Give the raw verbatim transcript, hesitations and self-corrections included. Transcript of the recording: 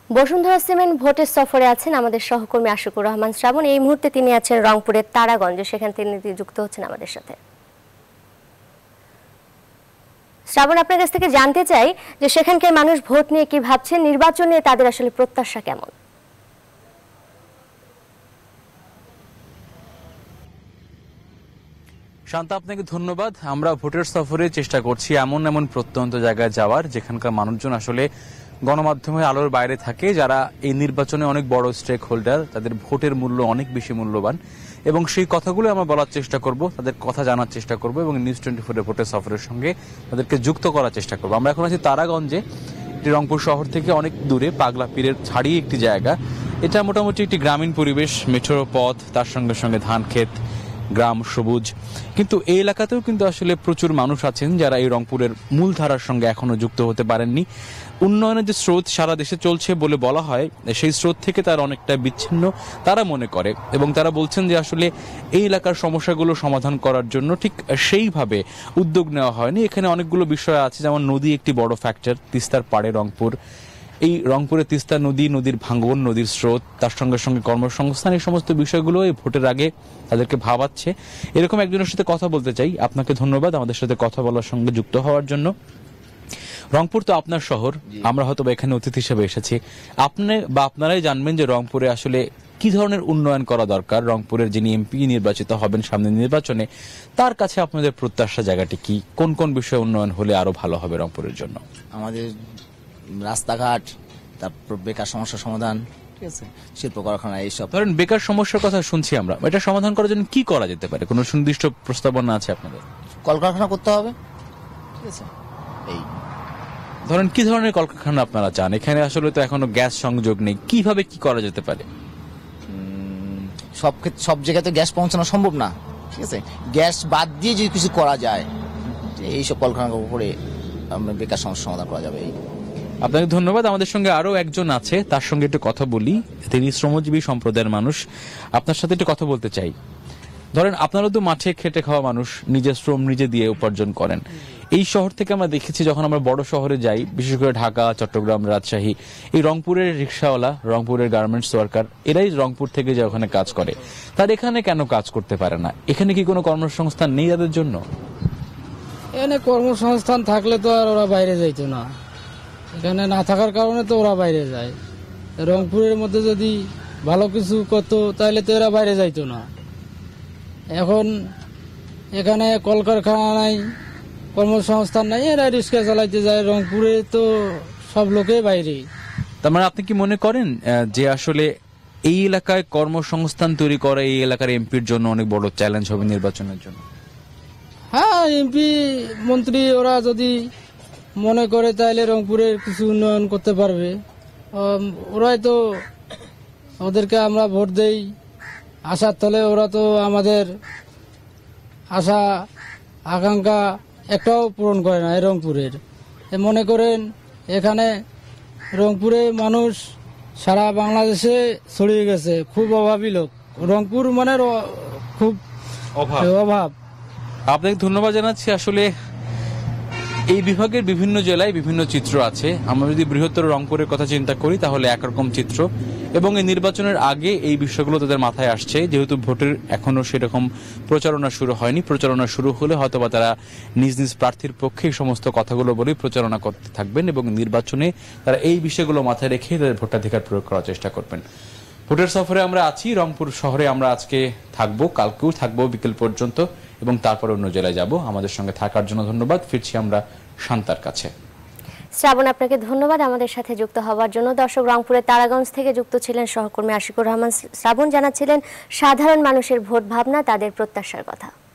Bashundhara cement ভোটের সফরে আছেন আমাদের সহকর্মী আশিকুর রহমান শ্রাবণ। এই মুহূর্তে তিনি আছেন রংপুরের তারাগঞ্জে, সেখানে তিনি যুক্ত হচ্ছেন আমাদের সাথে। শ্রাবণ, আপনার কাছ থেকে জানতে চাই যে সেখানকার মানুষ ভোট নিয়ে কি ভাবছেন, নির্বাচন নিয়ে তাদের আসলে প্রত্যাশা কেমন? শান্তা, আপনাকে ধন্যবাদ। আমরা ভোটের সফরে চেষ্টা করছি এমন এমন প্রত্যন্ত জায়গায় যাওয়ার যেখানকার মানুষজন আসলে গণমাধ্যমের আলোর বাইরে থাকে, যারা এই নির্বাচনে অনেক বড় স্টেক হোল্ডার, তাদের ভোটের মূল্য অনেক বেশি মূল্যবান, এবং সেই কথাগুলো আমরা বলার চেষ্টা করব, তাদের কথা জানার চেষ্টা করব এবং নিউজ টোয়েন্টি ফোর ভোটের সফরের সঙ্গে তাদেরকে যুক্ত করার চেষ্টা করব। আমরা এখন আছি তারাগঞ্জে, এটি রংপুর শহর থেকে অনেক দূরে, পাগলা পীরের ছাড়িয়ে একটি জায়গা। এটা মোটামুটি একটি গ্রামীণ পরিবেশ, মেঠো পথ, তার সঙ্গে সঙ্গে ধান ক্ষেত, গ্রাম সবুজ। কিন্তু এই এলাকাতেও কিন্তু আসলে প্রচুর মানুষ আছেন যারা এই রংপুরের মূলধারার সঙ্গে এখনো যুক্ত হতে পারেননি। উন্নয়নের যে স্রোত সারা দেশে চলছে বলে বলা হয়, সেই স্রোত থেকে তারা অনেকটা বিচ্ছিন্ন তারা মনে করে, এবং তারা বলছেন যে আসলে এই এলাকার সমস্যাগুলো সমাধান করার জন্য ঠিক সেইভাবে উদ্যোগ নেওয়া হয়নি। এখানে অনেকগুলো বিষয় আছে, যেমন নদী একটি বড় ফ্যাক্টর, তিস্তার পাড়ে রংপুর। এই রংপুরে তিস্তা নদী, নদীর ভাঙন, নদীর স্রোত, তার সঙ্গে সঙ্গে কর্মসংস্থান, এই সমস্ত বিষয়গুলো এই ভোটের আগে তাদেরকে ভাবাচ্ছে। এরকম একজনের সাথে কথা বলতে চাই। আপনাকে ধন্যবাদ আমাদের সাথে কথা বলার সঙ্গে যুক্ত হওয়ার জন্য। রংপুর তো আপনার শহর, আমরা হয়তো এখানে অতিথি হিসেবে এসেছি। আপনি বা আপনারাই জানবেন যে রংপুরে আসলে কি ধরনের উন্নয়ন করা দরকার। রংপুরের যিনি এমপি নির্বাচিত হবেন সামনের নির্বাচনে, তার কাছে আপনাদের প্রত্যাশা জায়গাটি কি? কোন কোন বিষয়ে উন্নয়ন হলে আরো ভালো হবে রংপুরের জন্য? আমাদের রাস্তাঘাট, তারপর বেকার সমস্যার সমাধান, ঠিক আছে, শিল্প কারখানা, এইসব। ধরেন বেকার সমস্যার কথা শুনছি আমরা, এটা সমাধান করার জন্য কি করা যেতে পারে? কোনো সুনির্দিষ্ট প্রস্তাবনা আছে আপনাদের? কলকারখানা করতে হবে, ঠিক আছে। এই ধরেন কি ধরনের কলকারখানা আপনারা চান? এখানে আসলে তো এখনো গ্যাস সংযোগ নেই, কিভাবে কি করা যেতে পারে? সব সব জায়গায় তো গ্যাস পৌঁছানো সম্ভব না, ঠিক আছে। গ্যাস বাদ দিয়ে যদি কিছু করা যায়, এইসব কলকারখানার উপরে বেকার সমস্যার সমাধান করা যাবে। এই আপনাকে ধন্যবাদ। আমাদের সঙ্গে আরো একজন আছে, তার সঙ্গে একটু কথা বলি। তিনি শ্রমজীবী সম্প্রদায়ের মানুষ, আপনার সাথে একটু কথা বলতে চাই। ধরেন আপনারা তো মাঠে খেটে খাওয়া মানুষ, নিজের শ্রম নিজে দিয়ে উপার্জন করেন। এই শহর থেকে আমরা দেখেছি যখন আমরা বড় শহরে যাই, বিশেষ করে ঢাকা, চট্টগ্রাম, রাজশাহী, এই রংপুরের রিক্সাওয়ালা, রংপুরের গার্মেন্টস ওয়ার্কার, এরাই রংপুর থেকে যে ওখানে কাজ করে, তার এখানে কেন কাজ করতে পারে না? এখানে কি কোনো কর্মসংস্থান নেই তাদের জন্য? এখানে কর্মসংস্থান থাকলে তো আর ওরা বাইরে যাইতো না, এখানে না থাকার কারণে তো ওরা বাইরে যায়। রংপুরের মধ্যে যদি ভালো কিছু করতো তাহলে তো এরা বাইরে যাইতো না। এখন এখানে কলকারখানা নাই, কর্মসংস্থান নাই, এরা রিক্সা চালাইতে যায়। রংপুরে তো সব লোকে বাইরে। তার মানে আপনি কি মনে করেন যে আসলে এই এলাকায় কর্মসংস্থান তৈরি করা এই এলাকার এমপির জন্য অনেক বড় চ্যালেঞ্জ হবে নির্বাচনের জন্য? হ্যাঁ, এমপি মন্ত্রী ওরা যদি মনে করে তাহলে রংপুরের কিছু উন্নয়ন করতে পারবে। ওরাই তো, ওদেরকে আমরা ভোট দেই আশার তলে, ওরা তো আমাদের আশা আকাঙ্ক্ষা একটাও পূরণ করে না। রংপুরের মনে করেন এখানে রংপুরে মানুষ সারা বাংলাদেশে ছড়িয়ে গেছে, খুব অভাবী লোক। রংপুর মানে খুব অভাব। আপনাকে ধন্যবাদ জানাচ্ছি। আসলে এই বিভাগের বিভিন্ন জেলায় বিভিন্ন চিত্র আছে। আমরা যদি বৃহত্তর রংপুরের কথা চিন্তা করি তাহলে একরকম চিত্র, এবং এই নির্বাচনের আগে এই বিষয়গুলো তাদের মাথায় আসছে। যেহেতু ভোটের এখনো সেরকম প্রচারণা শুরু হয়নি, প্রচারণা শুরু হলে হয়তোবা তারা নিজ নিজ প্রার্থীর পক্ষে এই সমস্ত কথাগুলো বলেই প্রচারণা করতে থাকবেন, এবং নির্বাচনে তারা এই বিষয়গুলো মাথায় রেখে তাদের ভোটাধিকার প্রয়োগ করার চেষ্টা করবেন। ভোটের সফরে আমরা আছি, রংপুর শহরে আমরা আজকে থাকবো, কালকেও থাকবো বিকেল পর্যন্ত, এবং তারপর অন্য জেলায় যাব। আমাদের সঙ্গে থাকার জন্য ধন্যবাদ। ফিরছি আমরা শান্তার কাছে। শ্রাবণ, আপনাকে ধন্যবাদ আমাদের সাথে যুক্ত হওয়ার জন্য। দর্শক, রংপুরের তারাগঞ্জ থেকে যুক্ত ছিলেন সহকর্মী আশিকুর রহমান শ্রাবণ, জানাচ্ছিলেন সাধারণ মানুষের ভোট ভাবনা, তাদের প্রত্যাশার কথা।